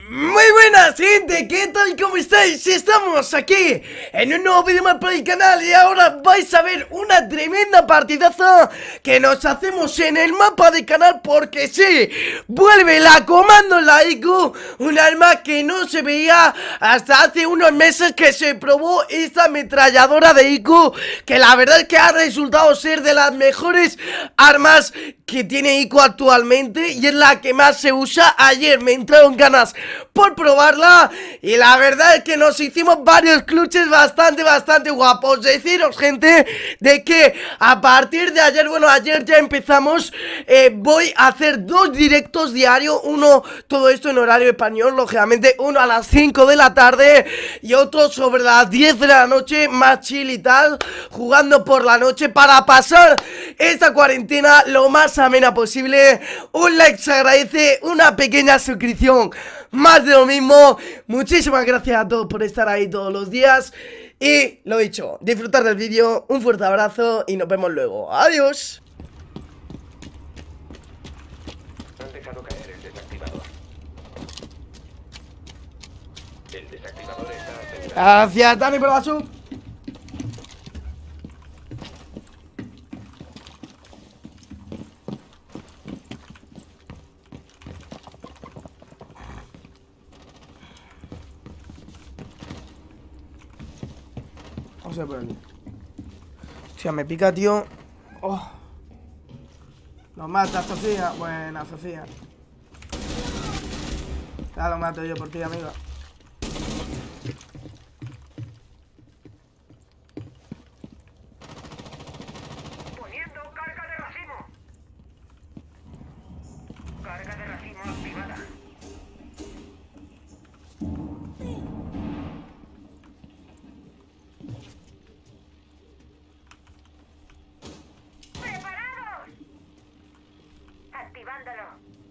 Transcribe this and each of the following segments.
Muy buenas gente, ¿qué tal? ¿Cómo estáis? Estamos aquí en un nuevo vídeo más por el canal y ahora vais a ver una tremenda partidaza que nos hacemos en el mapa de canal porque sí, vuelve la Comando Laiku, un arma que no se veía hasta hace unos meses que se probó esta ametralladora de IQ, que la verdad es que ha resultado ser de las mejores armas que tiene IQ actualmente y es la que más se usa. Ayer me entraron ganas por probarla y la verdad es que nos hicimos varios clutches bastante guapos. Deciros, gente, de que a partir de ayer, bueno, ayer ya empezamos, voy a hacer 2 directos diarios. Uno, todo esto en horario español, lógicamente, uno a las 5 de la tarde y otro sobre las 10 de la noche, más chill y tal, jugando por la noche para pasar esta cuarentena lo más amena posible. Un like se agradece, una pequeña suscripción, más de lo mismo. Muchísimas gracias a todos por estar ahí todos los días. Y lo dicho, disfrutar del vídeo, un fuerte abrazo y nos vemos luego. Adiós. Han dejado caer el desactivador. El desactivador está asegurado. Gracias, Dani, por la sub. Vamos a ver por aquí. Hostia, me pica, tío. Oh. Lo mata, Sofía. Buena, Sofía. Ya lo mato yo por ti, amigo. Poniendo carga de racimo. Carga de racimo activada. ¡Preparados! Activándolo.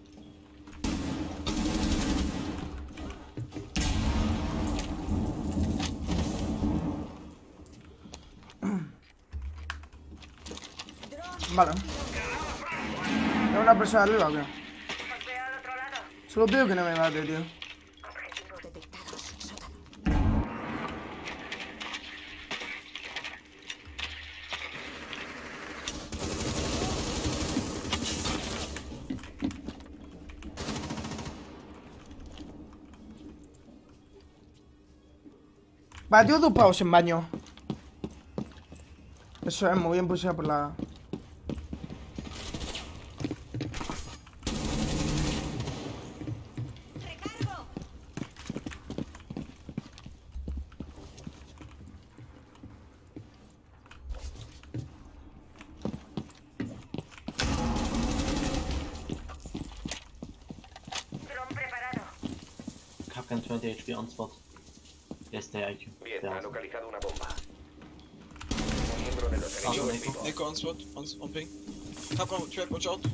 Vale. ¿Hay una persona arriba o qué? Golpea al otro lado. Solo pido que no me mate, tío. Objetivos detectados. Sótano. Batió 2 pavos en baño. Eso es muy bien pusida por la... ¡Recargo! Dron preparado. Capcan 20 HP on spot. Yes, they IQ. Bien, They ha are. localizado una bomba. Un miembro de los enemigos Nico. vivos. Nico on spot, on ping. Capcom trap, watch out.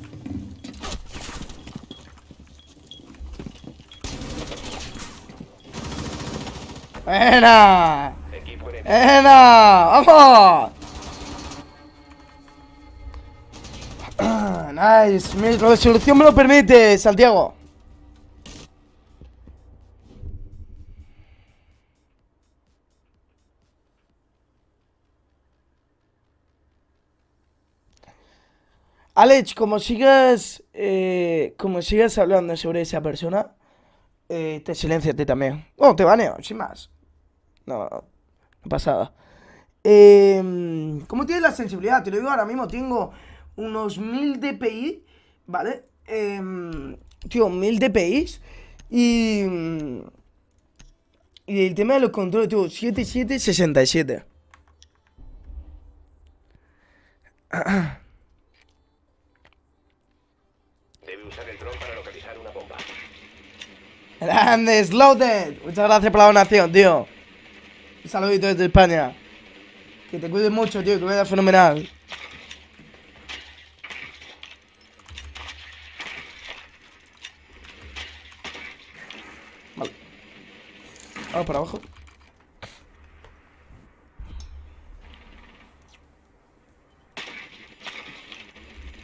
¡Buena! Equipo enemigo. ¡Buena! ¡Vamos! Nice, mi resolución me lo permite, Santiago. Alex, como sigas hablando sobre esa persona, te silencio a ti también. Bueno, te baneo, sin más. No pasada. ¿Cómo tienes la sensibilidad? Te lo digo ahora mismo, tengo unos 1000 dpi, ¿vale? Tío, 1000 dpi y el tema de los controles, tío, 7767. Debe usar el dron para localizar una bomba. Grande, Slowdead. Muchas gracias por la donación, tío. Un saludito desde España. Que te cuides mucho, tío, que vaya fenomenal. Vale. Vamos para abajo.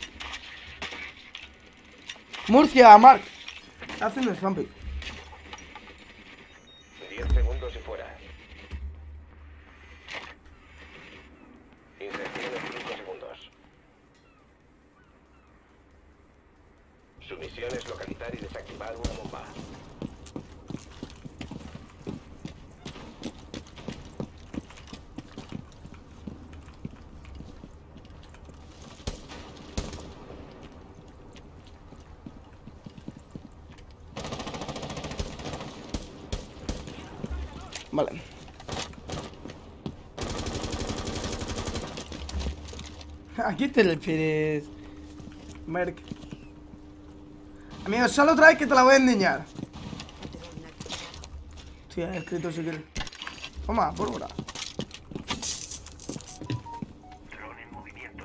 Murcia, Mark. Está haciendo el jumping. misión es localizar y desactivar una bomba. Vale. ¿A qué te refieres, Merck? Amigo, solo trae que te la voy a enseñar. Sí, he escrito si quieres. Toma, pólvora. Drone en movimiento.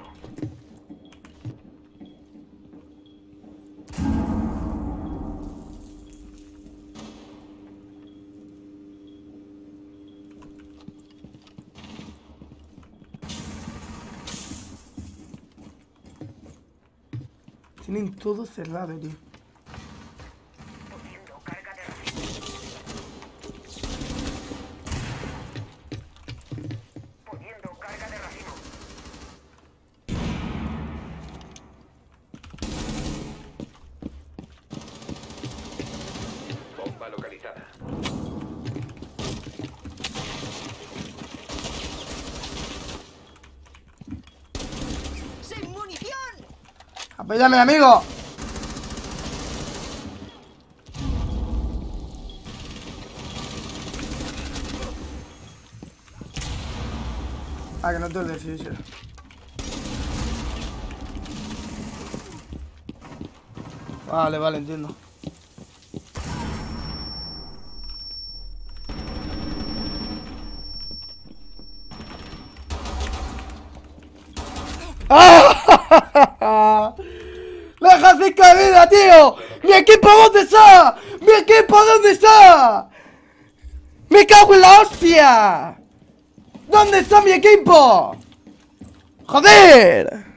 Tienen todo cerrado, tío. Poniendo carga de racimo. Poniendo carga de racimo. Bomba localizada. ¡Sin munición! ¡Apóyame, amigo! Ah, que no te lo decís. Vale, vale, entiendo. ¡Ah! ¡Deja 5 de vida, tío! ¡Mi equipo dónde está! ¡Mi equipo dónde está! ¡Me cago en la hostia! ¿Dónde está mi equipo? ¡Joder!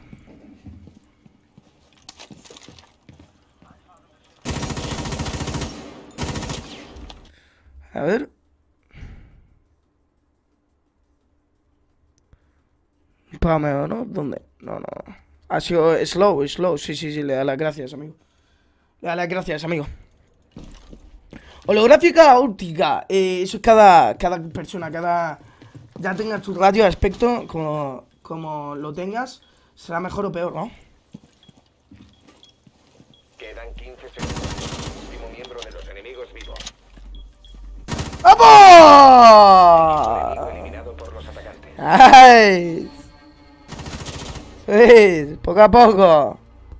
A ver. Pámeo, ¿no? ¿Dónde? No, no. Ha sido slow. Sí, le da las gracias, amigo. Le da las gracias, amigo. Holográfica óptica. Eso es cada persona, ya tengas tu radio de aspecto, como lo tengas, será mejor o peor, ¿no? Quedan 15 segundos. Último miembro de los enemigos vivo. ¡Vamos! Enemigo eliminado por los atacantes. ¡Ay! Sí, poco a poco.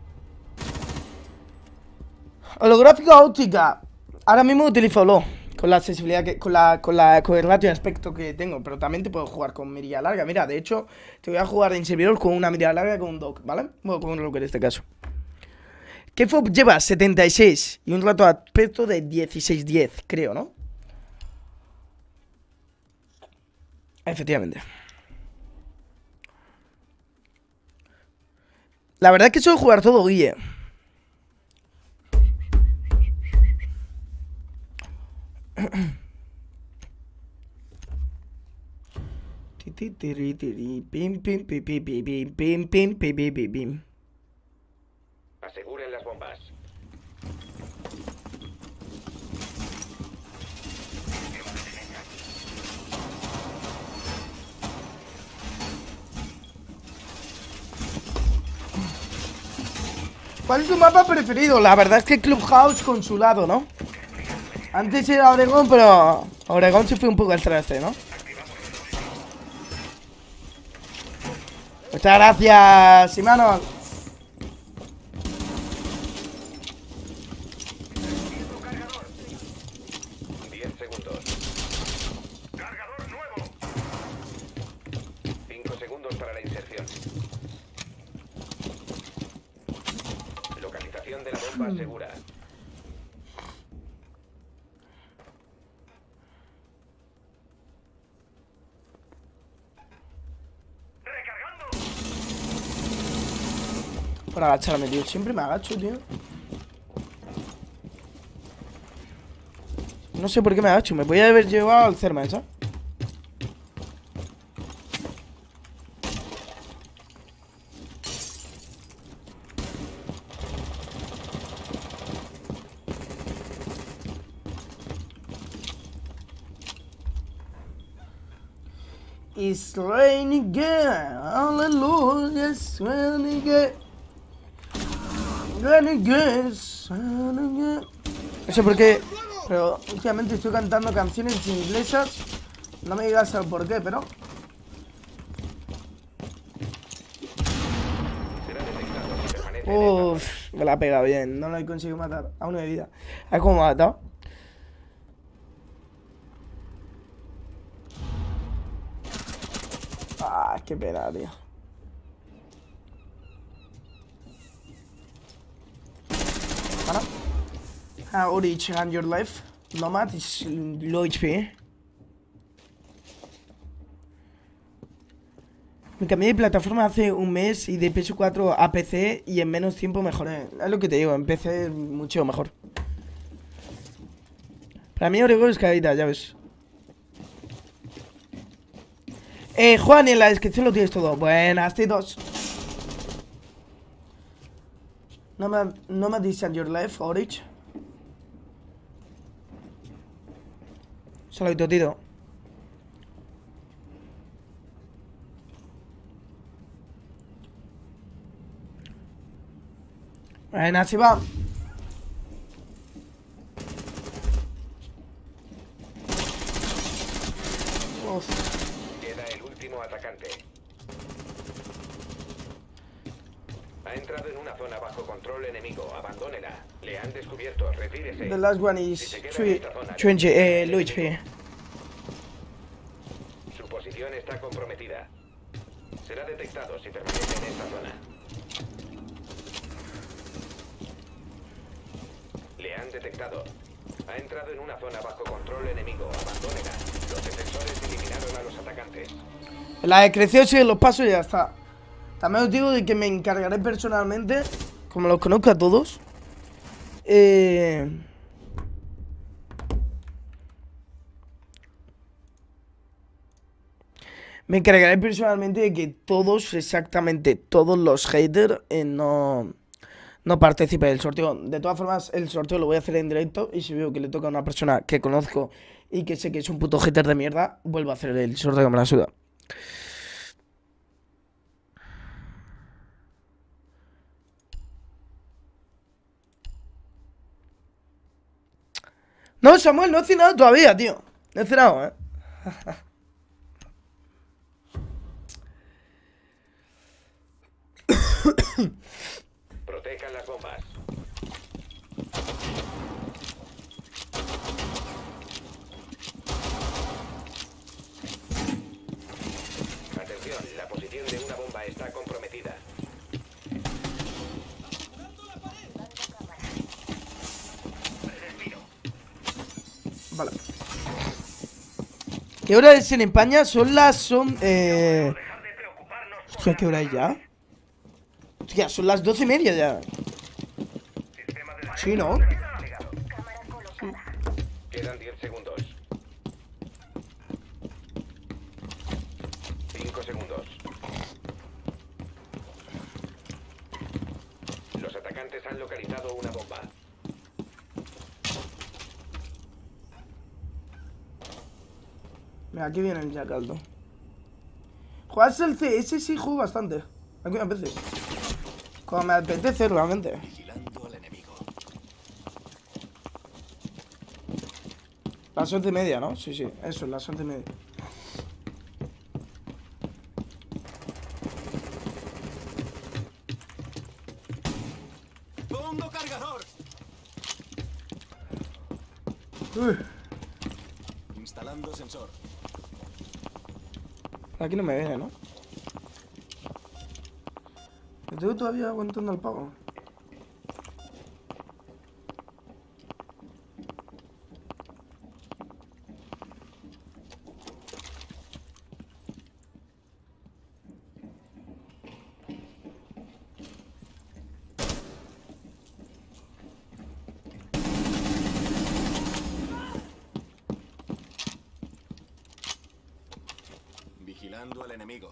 Holográfica óptica. Ahora mismo utilizo HOLO con la accesibilidad que, con el ratio de aspecto que tengo, pero también te puedo jugar con mirilla larga. Mira, de hecho, te voy a jugar en servidor con una mirilla larga con un dock, ¿vale? Bueno, con un rock en este caso. KFOB lleva 76 y un rato de aspecto de 16-10, creo, ¿no? Efectivamente. La verdad es que suelo jugar todo, Guille. Aseguren las bombas. ¿Cuál es tu mapa preferido? La verdad es que Clubhouse con su lado, ¿no? Antes era Oregón, pero Oregón se fue un poco al traste, ¿no? Muchas gracias, Imanol. Cargador. 10 segundos. Cargador nuevo. 5 segundos para la inserción. Localización de la bomba segura. Por agacharme, tío. Siempre me agacho, tío. No sé por qué me agacho. Me podía haber llevado al Cerma, ¿sabes? It's raining again. Hallelujah, it's raining again. Raining again, it's raining again. No sé por qué, pero últimamente estoy cantando canciones inglesas. No me digas el por qué, pero... Uff, me la ha pegado bien. No lo he conseguido matar. A uno de vida. A ver cómo me ha matado. Ah, qué pena, tío. Para. Orich and your life. Nomad is low HP. Me cambié de plataforma hace un mes y de PS4 a PC y en menos tiempo mejoré. Es lo que te digo, en PC es mucho mejor. Para mí Oregon es caída, ya ves. Juan, en la descripción lo tienes todo. Buenas, titos. Nomad is and your life, Orich. Saludito, Tito. Bueno, así va. Queda el último atacante. Ha entrado en una zona bajo control enemigo. Abandónela. Le han descubierto. Retírese. The last one is Si se queda en esta zona, 20, low HP. Su posición está comprometida. Será detectado si permanece en esta zona. Le han detectado. Ha entrado en una zona bajo control enemigo. Abandónela. Los defensores eliminaron a los atacantes. La descripción sigue los pasos y ya está. También os digo de que me encargaré personalmente, como los conozco a todos. Me encargaré personalmente de que todos, exactamente todos los haters no participen del sorteo. De todas formas, el sorteo lo voy a hacer en directo y si veo que le toca a una persona que conozco y que sé que es un puto hater de mierda, vuelvo a hacer el sorteo que me la suda. No, Samuel, no he cenado todavía, tío. No he cenado, Protejan las bombas. Atención, la posición de una bomba está comprometida. Vale. ¿Qué hora es en España? Hostia, ¿qué hora es ya? Hostia, son las 12:30 ya. Sí, ¿no? Quedan 10 segundos. 5 segundos. Los atacantes han localizado una bomba. Mira, aquí viene el Jackaldo. Jugarse el CS sí juego bastante. Aquí a veces. Cuando me apetece realmente. Vigilando al enemigo. Las 11:30, ¿no? Sí, sí, eso, las 11:30. ¡Pongo cargador! Instalando sensor. Aquí no me viene, ¿no? Estoy todavía aguantando el pavo. Vigilando al enemigo.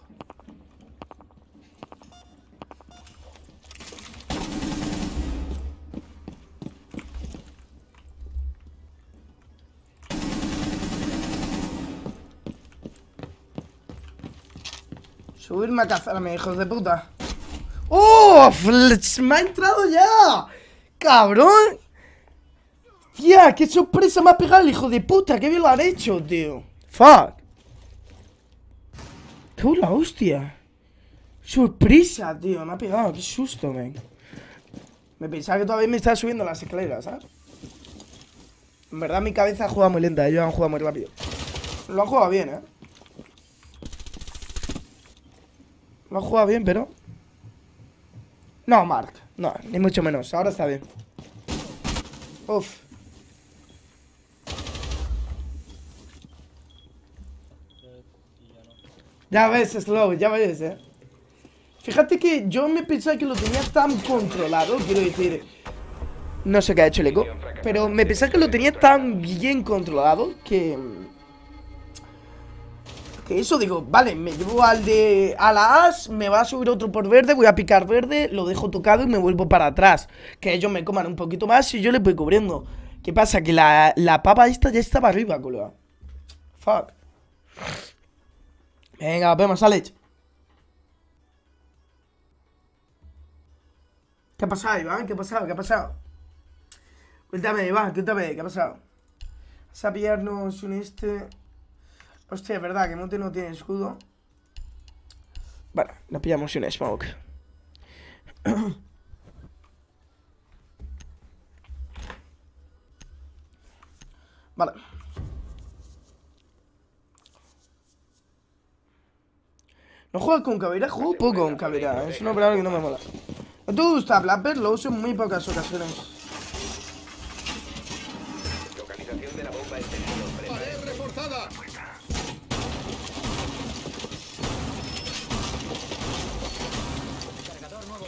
Subirme a cazarme, hijos de puta. ¡Oh! ¡Me ha entrado ya! ¡Cabrón! Tía, qué sorpresa me ha pegado el hijo de puta. Qué bien lo han hecho, tío. Fuck. ¡Qué la hostia! Sorpresa, tío. Me ha pegado. Qué susto, men. Me pensaba que todavía me estaba subiendo las escaleras, ¿sabes? En verdad mi cabeza ha jugado muy lenta. Ellos han jugado muy rápido. Lo han jugado bien, ¿eh? Lo han jugado bien, pero... No, Mark. No, ni mucho menos. Ahora está bien. Uf. Ya ves, Slow, ya ves, Fíjate que yo me pensaba que lo tenía tan controlado, quiero decir... No sé qué ha hecho el eco, pero me pensaba que lo tenía tan bien controlado que eso, digo, vale, me llevo a la as, me va a subir otro por verde, voy a picar verde, lo dejo tocado y me vuelvo para atrás. Que ellos me coman un poquito más y yo les voy cubriendo. ¿Qué pasa? Que la papa esta ya estaba arriba, colega. Fuck. Venga, vemos, Alex. ¿Qué ha pasado, Iván? ¿Qué ha pasado? ¿Qué ha pasado? Cuéntame, Iván, cuéntame, ¿qué ha pasado? Vas a pillarnos un este... Hostia, es verdad que Monte no tiene escudo. Bueno, nos pillamos un smoke. Vale. No juego con Caveira, juego poco con Caveira. Es un operador que no me mola. ¿No te gusta Blapper? Lo uso en muy pocas ocasiones. Localización de la bomba en sentido. ¡Pared reforzada! Cargador nuevo.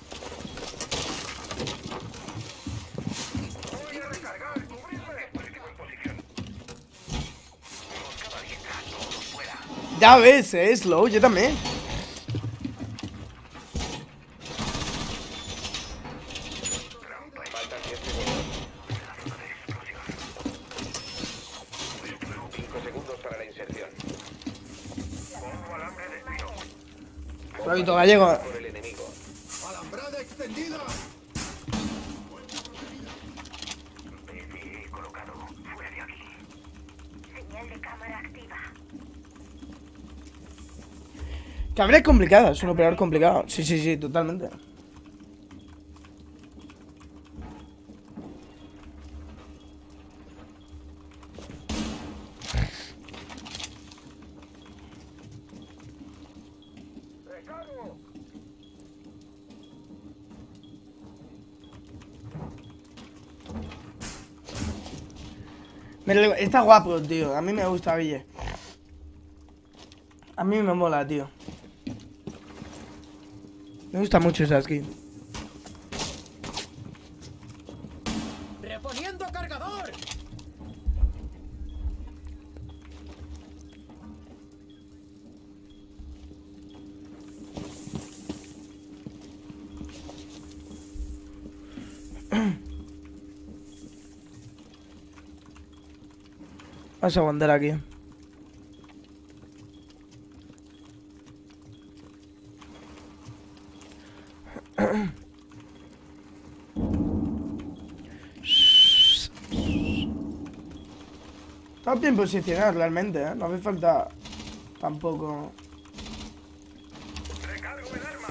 Voy a recargar. Cubrirme. Dispositivo en posición. Emboscada abierta. Todo fuera. Ya ves, Slow, yo también. Faltan 10 segundos. 5 segundos para la inserción. Pongo alambre de tiro. Florito Gallego. Por el enemigo. Alambrada extendida. PCE colocado. Fuera de aquí. Señal de cámara activa. Caveira es complicada, es un operador complicado. Sí, sí, sí, totalmente. Está guapo, tío. A mí me gusta Ville. A mí me mola, tío. Me gusta mucho esa skin. ¡Reponiendo cargador! Vamos a aguantar aquí. Estamos bien posicionados realmente, ¿eh? No hace falta tampoco... Recargo el arma.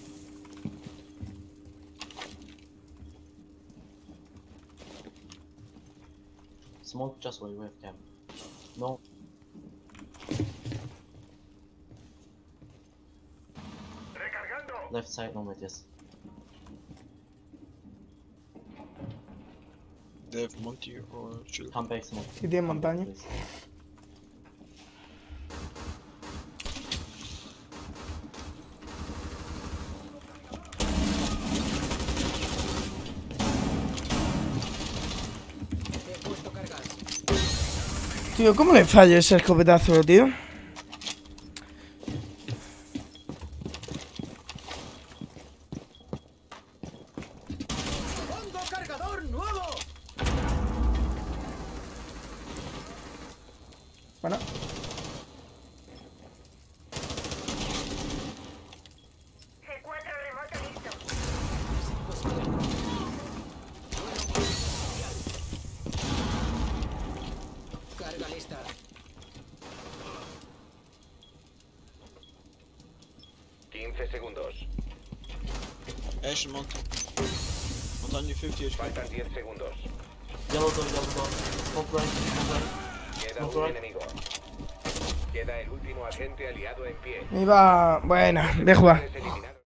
Smoke just where you have cam. No. Recargando. Left side, no yes. They have monkey or shield. Come back, smoke. Si tiene Come back, montaña. please. He puesto cargar. Tío, ¿cómo le fallo ese escopetazo, tío? ¡Pongo cargador nuevo! Bueno. vista. 15 segundos. Ashen Monty. Montagne 50 HP. Faltan 10 segundos. Yellow door, yellow door. Smoke right, smoke right. Queda Smoke un right. enemigo. Queda el último agente aliado en pie. Iba... Bueno, de jugar. Eliminaron